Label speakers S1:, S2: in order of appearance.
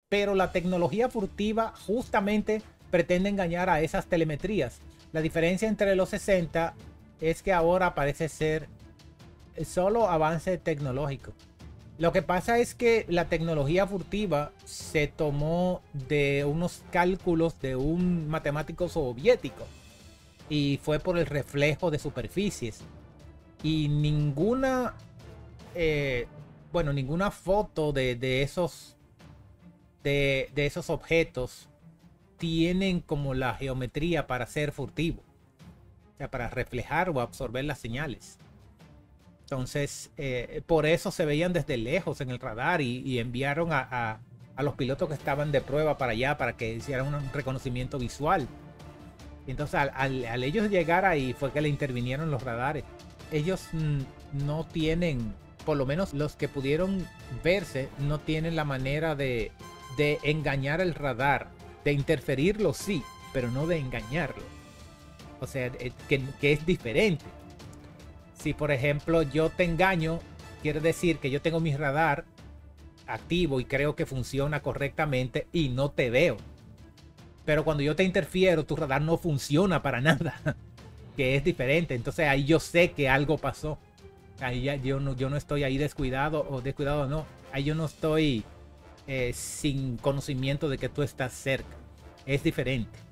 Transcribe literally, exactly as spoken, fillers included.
S1: pero la tecnología furtiva justamente pretende engañar a esas telemetrías. La diferencia entre los sesenta es que ahora parece ser solo avance tecnológico. Lo que pasa es que la tecnología furtiva se tomó de unos cálculos de un matemático soviético y fue por el reflejo de superficies. Y ninguna, eh, bueno, ninguna foto de, de esos, de, de esos objetos tienen como la geometría para ser furtivo, o sea, para reflejar o absorber las señales. Entonces, eh, por eso se veían desde lejos en el radar y, y enviaron a, a, a los pilotos que estaban de prueba para allá para que hicieran un reconocimiento visual. Entonces, al, al, al ellos llegar ahí fue que le intervinieron los radares. Ellos mm, no tienen, por lo menos los que pudieron verse, no tienen la manera de, de engañar el radar, de interferirlo sí, pero no de engañarlo. O sea, eh, que, que es diferente. Si por ejemplo yo te engaño, quiere decir que yo tengo mi radar activo y creo que funciona correctamente y no te veo. Pero cuando yo te interfiero, tu radar no funciona para nada, que es diferente. Entonces ahí yo sé que algo pasó. Ahí ya yo no, yo no estoy ahí descuidado o descuidado no. Ahí yo no estoy eh, sin conocimiento de que tú estás cerca. Es diferente.